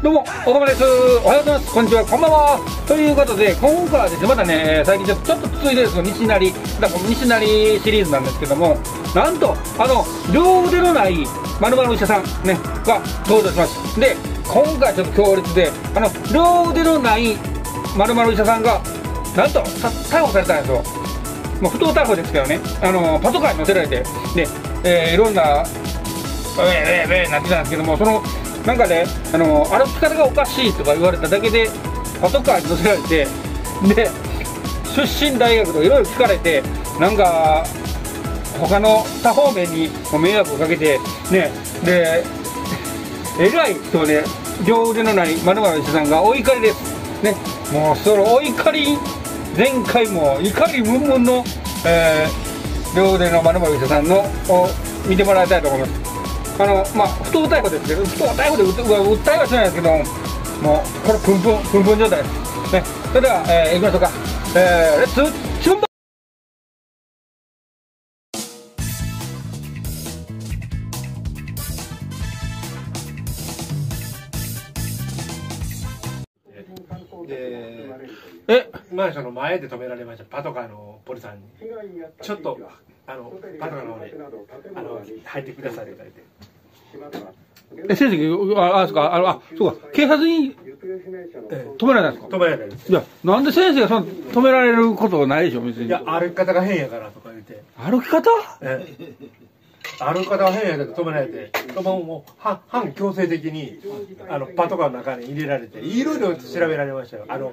どうも、おかまです。おはようございます。こんにちは、こんばんは。ということで、今回はですね、またね、最近ちょっと続いてですよ、西成シリーズなんですけども、なんと、両腕のない〇〇お医者さんね、が登場します。で、今回ちょっと強烈で、両腕のない〇〇お医者さんが、なんと、逮捕されたんですよ。もう不当逮捕ですけどね、パトカーに乗せられて、で、いろんな、なってたんですけども、なんかね、歩き方がおかしいとか言われただけで、パトカーに乗せられて、で、出身大学とかいろいろ聞かれて、なんか、他の他方面に迷惑をかけて、ね、で、偉い人ね、両腕のない〇〇お医者さんがお怒りです。ね、もうそのお怒り、前回も怒りムンムンの、両腕の〇〇お医者さんのを見てもらいたいと思います。不当逮捕ですけど、不当逮捕で訴えはしないですけど、もうこれプンプン状態です。ね、それでは、行きましょうか。レッツシュンバマンションの前で止められました、パトカーのポリさんに。ちょっとパトカーの方に入ってくださいって言われて。 先生、そうか、警察に止められたんですか？ 止められたんです。 いや、なんで先生が止められることがないでしょ、別に。 いや、歩き方が変やからとか言って。 歩き方？ 歩き方が変やから止められて、もう反強制的にパトカーの中に入れられて、いろいろ調べられましたよ。ア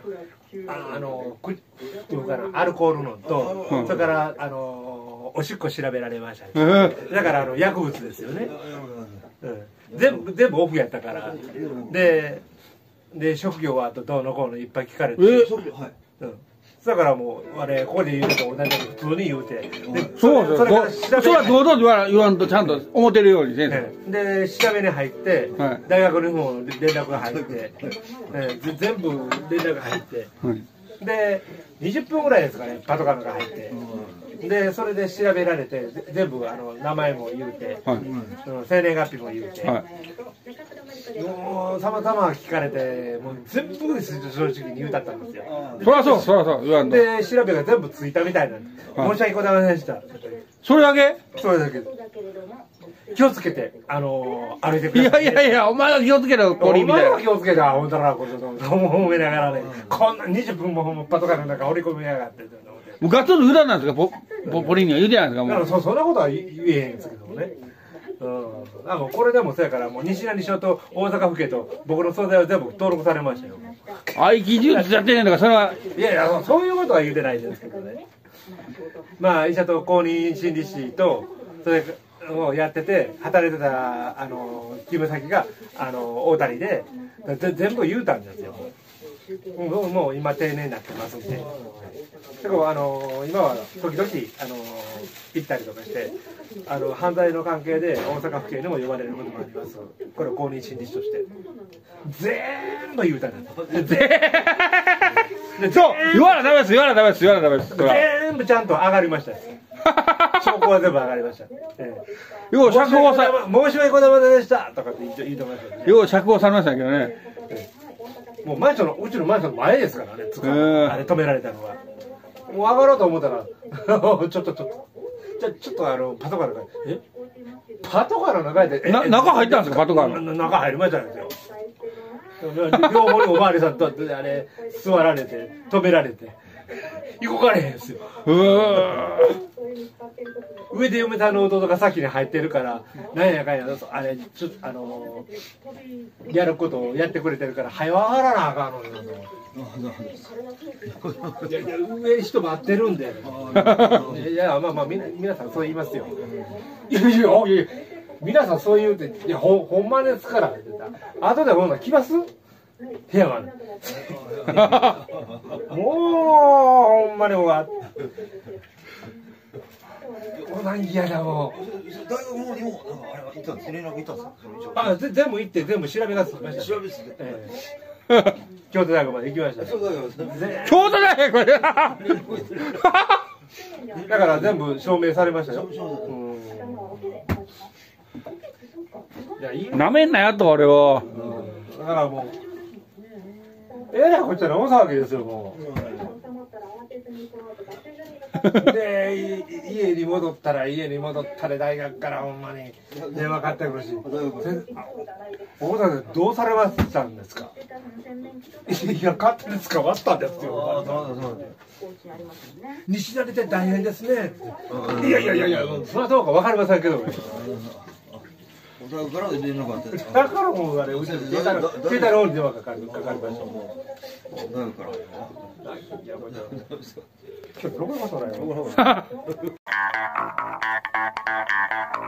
ルコールのと、それからおしっこ調べられました、だから薬物ですよね。全部オフやったから。で職業はどうのこうのいっぱい聞かれて。だからもうここで言うと同じ普通に言うて、 それは堂々と言わんとちゃんと思ってるように先生で調べに入って、大学にも連絡が入って、全部連絡が入って、で20分ぐらいですかね、パトカーが入って、でそれで調べられて、全部名前も言うて、生年月日も言うて、もうさまざま聞かれて、もう全部正直に言うたったんですよ。 そりゃそう言わんと。 で調べが全部ついたみたいなんで、申し訳ございませんでした。 それだけ？ それだけ。気をつけて歩いてください。 いや、お前は気をつけろ、 お前は気をつけて、ほんとらこれ褒めながらね、こんな20分もパトカーの中織り込みやがって。 ガッツリ言うたんなんですか、ポリには言うてないんですか、もう。 そんなことは言えへんですけどもね。これでもそうやから、もう西成署と大阪府警と僕の素材は全部登録されましたよ。 合気柔術やってねんとか、それは。 いや、そういうことは言うてないんですけどね。まあ医者と公認心理師とそれをやってて、働いてた勤務先が大谷で全部言うたんですよ。もう今定年になってますんで。でも今は時々行ったりとかして、犯罪の関係で大阪府警にも呼ばれることもあります。これを公認心理師として全部言うたんです。 そう言わなダメです。 全部ちゃんと上がりました。証拠は全部上がりました。 よう釈放さ申し訳ございませんでしたとかって言ってましたね。 よう釈放されましたけどね。 もううちのマンションの前ですからね、あれ止められたのは。もう上がろうと思ったらちょっとパトカーの中にパトカーの中で中入ったんですか、パトカーの中入りましたんですよ。両方におまわりさんと座られて止められて動かれへんですよ。上で嫁さんの弟が先に入ってるから、なんやかんややることをやってくれてるから早上がらなあかんのよ。上人待ってるんで。いや皆さんそう言いますよ。いや皆さんそう言うて、いやほんまですからって言ったら、後でほんなら来ます？部屋まで。もうほんまに終わって。オナニアだもう。 大学もあれは行ったんです。連絡行ったんですか？ 全部行って全部調べがつきました。 調べすぎて。 京都大学まで行きました。 京都大学だから全部証明されましたよ。 なめんなよと俺を。 だからもうえらいこっちゃな大騒ぎですよもう。で家に戻ったら大学からほんまに電話かかってくるし、大田でどうされましたんですか。いや勝手に捕まったんですよ。西成って大変ですね。いやそれはどうかわかりませんけどね。だからもうあれうち携帯の方に電話かかりました。いや、今日どこのことだよ。